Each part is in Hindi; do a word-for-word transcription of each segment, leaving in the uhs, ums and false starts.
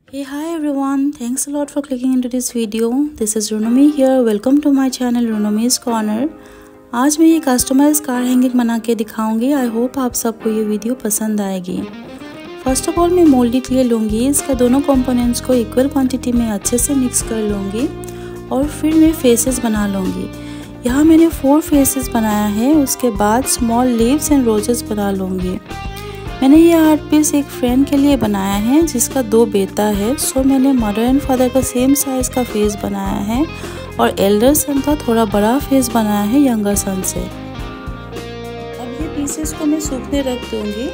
Hey, hi everyone, thanks a lot for clicking into this video. This is Runomi here. Welcome to my channel Runomi's Corner. आज मैं ये कस्टमाइज कार हैंगिंग बना के दिखाऊंगी। आई होप आप सबको ये वीडियो पसंद आएगी। फर्स्ट ऑफ ऑल मैं मोल्डी क्ले लूँगी। इसका दोनों कंपोनेंट्स को इक्वल क्वांटिटी में अच्छे से मिक्स कर लूँगी और फिर मैं फेसेस बना लूँगी। यहाँ मैंने फोर फेसेस बनाया है। उसके बाद स्मॉल लीव्स एंड रोजेस बना लूँगी। मैंने ये आर्ट पीस एक फ्रेंड के लिए बनाया है जिसका दो बेटा है। सो मैंने मदर एंड फादर का सेम साइज़ का फेस बनाया है और एल्डर सन का थोड़ा बड़ा फेस बनाया है यंगर सन से। अब ये पीसेस को मैं सूखने रख दूँगी।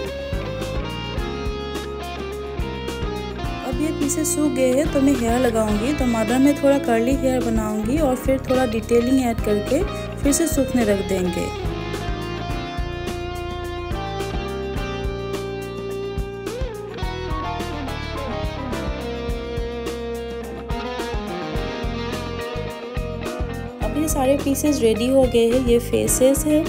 अब ये पीसेस सूख गए हैं तो मैं हेयर लगाऊंगी। तो मदर में थोड़ा कर्ली हेयर बनाऊंगी और फिर थोड़ा डिटेलिंग ऐड करके फिर से सूखने रख देंगे। ये सारे पीसेस रेडी हो गए हैं। ये फेसेस है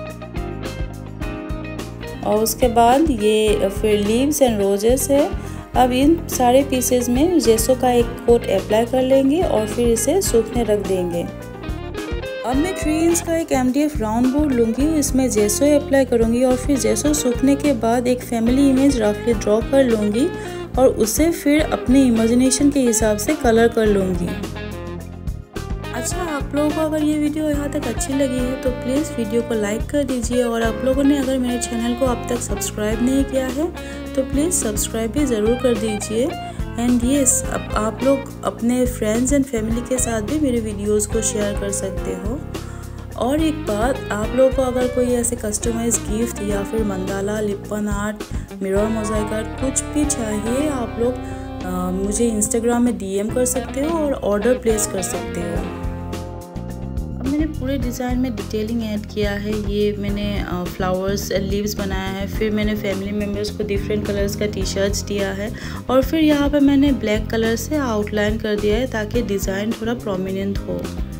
और उसके बाद ये फिर लीव्स एंड रोजेस है। अब इन सारे पीसेस में जेसो का एक कोट अप्लाई कर लेंगे और फिर इसे सूखने रख देंगे। अब मैं थ्री इंच का एक M D F round board लूँगी। इसमें जेसो अप्लाई करूँगी और फिर जेसो सूखने के बाद एक फैमिली इमेज रफली ड्रॉ कर लूँगी और उसे फिर अपने इमेजिनेशन के हिसाब से कलर कर लूँगी। अच्छा, आप लोगों को अगर ये वीडियो यहाँ तक अच्छी लगी है तो प्लीज़ वीडियो को लाइक कर दीजिए और आप लोगों ने अगर मेरे चैनल को अब तक सब्सक्राइब नहीं किया है तो प्लीज़ सब्सक्राइब भी ज़रूर कर दीजिए। एंड येस, अब आप लोग अपने फ्रेंड्स एंड फैमिली के साथ भी मेरे वीडियोस को शेयर कर सकते हो। और एक बात, आप लोगों को अगर कोई ऐसे कस्टमाइज गिफ्ट या फिर mandala, lippan art, mirror mosaic art कुछ भी चाहिए, आप लोग आ, मुझे इंस्टाग्राम में डी एम कर सकते हो और ऑर्डर प्लेस कर सकते हो। मैंने पूरे डिज़ाइन में डिटेलिंग ऐड किया है। ये मैंने फ्लावर्स लीव्स बनाया है। फिर मैंने फैमिली मेम्बर्स को डिफरेंट कलर्स का टी शर्ट्स दिया है और फिर यहाँ पे मैंने ब्लैक कलर से आउटलाइन कर दिया है ताकि डिज़ाइन थोड़ा प्रोमिनेंट हो।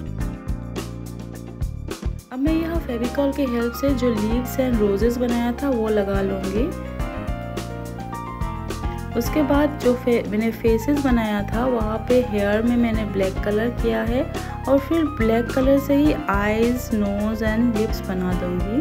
अब मैं यहाँ फेविकॉल के हेल्प से जो लीव्स एंड रोजेस बनाया था वो लगा लूँगी। उसके बाद जो फे, मैंने फेसेस बनाया था वहाँ पे हेयर में मैंने ब्लैक कलर किया है और फिर ब्लैक कलर से ही आईज, नोज एंड लिप्स बना दूंगी।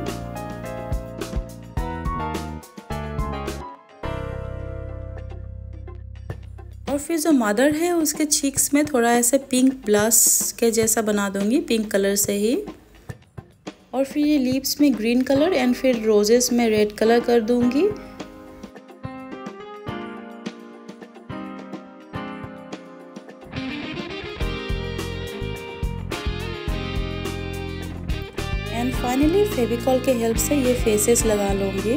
और फिर जो मदर है उसके चीक्स में थोड़ा ऐसे पिंक ब्लश के जैसा बना दूंगी, पिंक कलर से ही। और फिर ये लिप्स में ग्रीन कलर एंड फिर रोजेस में रेड कलर कर दूंगी। एंड फाइनली फेविकॉल के हेल्प से ये फेसेस लगा लूँगी।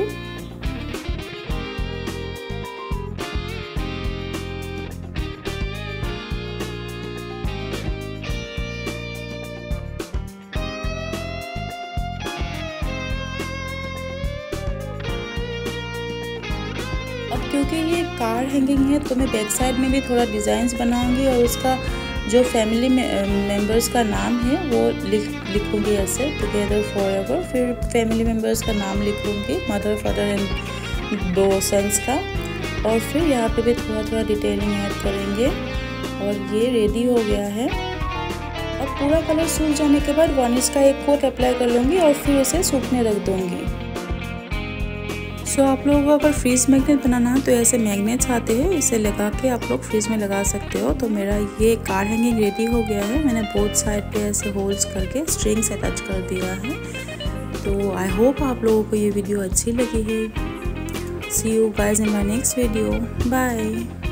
अब क्योंकि ये कार हैंगिंग है तो मैं बैक साइड में भी थोड़ा डिज़ाइंस बनाऊंगी और उसका जो फैमिली मेंबर्स का नाम है वो लिख लिखूंगी ऐसे, टुगेदर फॉरएवर। फिर फैमिली मेंबर्स का नाम लिखूंगी, मदर, फादर एंड दो सन्स का। और फिर यहाँ पे भी थोड़ा थोड़ा डिटेलिंग ऐड करेंगे और ये रेडी हो गया है। अब पूरा कलर सूख जाने के बाद वार्निश का एक कोट अप्लाई कर लूँगी और फिर उसे सूखने रख दूँगी। सो so, आप लोगों को अगर फ्रीज मैग्नेट बनाना है तो ऐसे मैग्नेट्स आते हैं, इसे लगा के आप लोग फ्रीज में लगा सकते हो। तो मेरा ये कार हैंगिंग रेडी हो गया है। मैंने बोथ साइड पे ऐसे होल्स करके स्ट्रिंग से अटैच कर दिया है। तो आई होप आप लोगों को ये वीडियो अच्छी लगी है। See you guys in my next video. Bye.